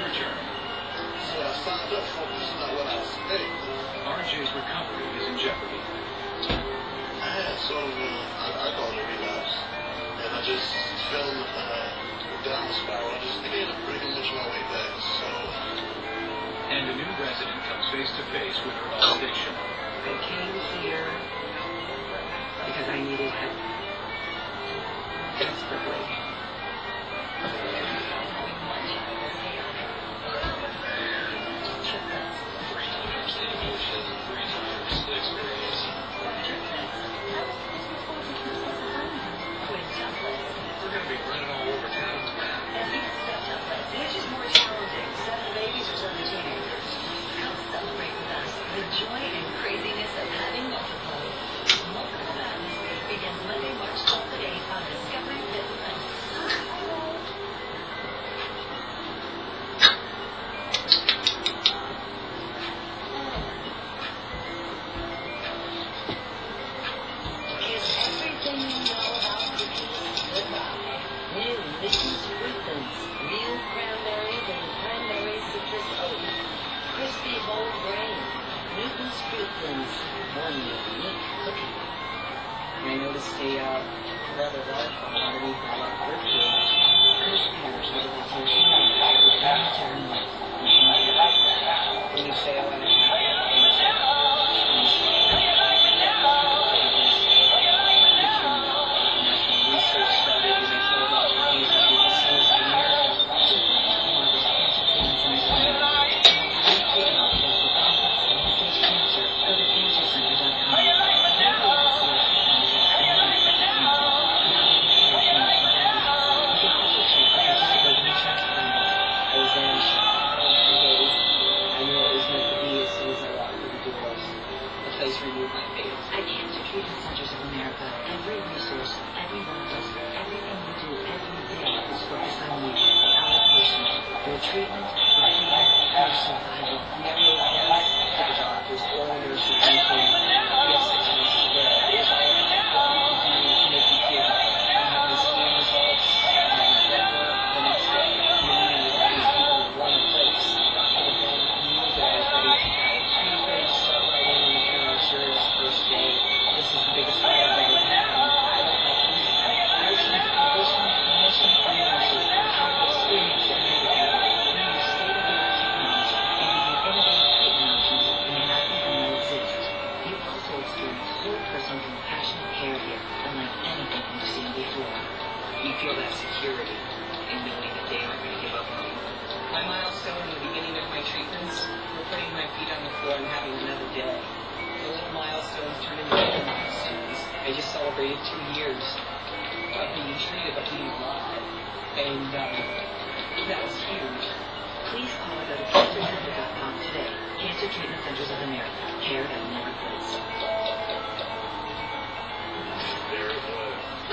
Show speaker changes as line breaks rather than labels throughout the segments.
return.
So I signed up for this is not what I expected.
RJ's recovery is in jeopardy.
I had sort of I call it a relapse. And I just fell down the spiral. I ended up breaking much of my way back. So.
And a new resident comes face to face with her own addiction.
I came here because I needed help. Desperately.
We're going to be running all over town.
Which is more challenging, 7 babies or 7 teenagers? Come celebrate with us the joy and craziness of having multiple. Multiple Madness begins Monday, March 12th at 8 on Discovery Fitness. Is everything you know about cookies goodbye? New Newton's Fruit Thins, real cranberries and cranberry citrus oats. Crispy whole grain. Newton's Fruit Thins, one unique cookie. I noticed a rather large one underneath my left rib cage. Crispy pears with a rotation when you say, oh, I don't At Cancer Treatment Centers of America, every resource, every one of us, everything we do every day is focused on you, our patient, your treatment, your survival. Never yes to the doctors or nurses anything. Yes to us. It is all about what we can do to make you feel better. Have the scan results, better the next day. Meaning that these people in one place. And then you guys ready to go. Tuesday, start right in on the counter. First day. This is the biggest fight I've ever had. I don't like anything. I was trying to condition, clinician, and nurses are trying to experience the handicap. We use state-of-the-art technology and give you innovative treatment options that may not even know exist. You also experience full-person compassionate care here, unlike anything you've seen before. You feel that security in knowing that they aren't going to give up on you. My milestone in the beginning of my treatments were putting my feet on the floor and having another day. The little milestones turn into bigger milestones. I just celebrated 2 years of being treated, of being alive. And that was huge. Please call or go to cancercenter.com today. Cancer Treatment Centers of America. Care that never quits.
There it was.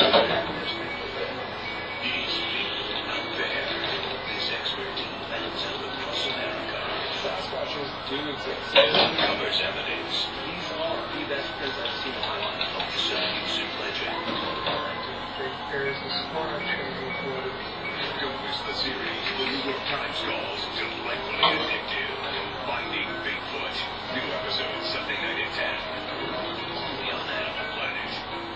These people out there, this expert team lands out across America.
Sasquatches do exist.
Covers evidence.
These are the best prints I've seen in my life.
Some music legend.
There is a smart recorded.
Don't miss the series The New York Times calls delightfully addictive. Finding Bigfoot. New episode Sunday night at 10. Only on Animal Planet.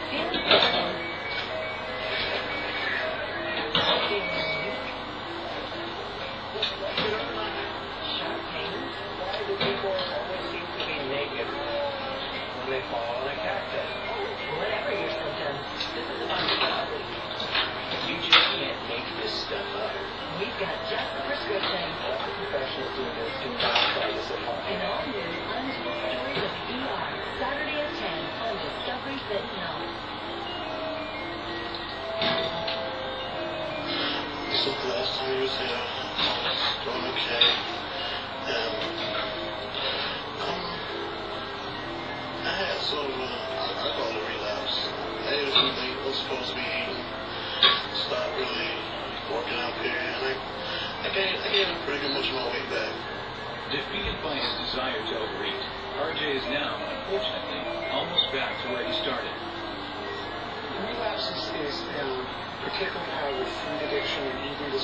Why do people always seem to be naked when they fall on a cactus? Whatever your symptoms, this is about reality. You just can't make this stuff up. We've got just the prescription. Let the professionals do this. Do not try this at home. An all-new Untold Stories of ER, Saturday at 10 on Discovery Fit and Health.
So the last time he was here, I was doing okay. And I had sort of I call it a relapse. I ate everything I was supposed to be eating. Stopped really working out here, and I gained pretty much my weight back.
Defeated by his desire to overeat, RJ is now, unfortunately, almost back to where he started.
Relapses is particularly hard with food addiction and eating